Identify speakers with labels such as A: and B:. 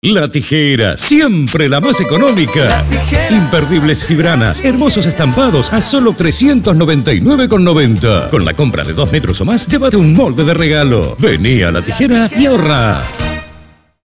A: La Tijera, siempre la más económica. Imperdibles fibranas, hermosos estampados a solo 399,90. Con la compra de 2 metros o más, llévate un molde de regalo. Vení a La Tijera y ahorra.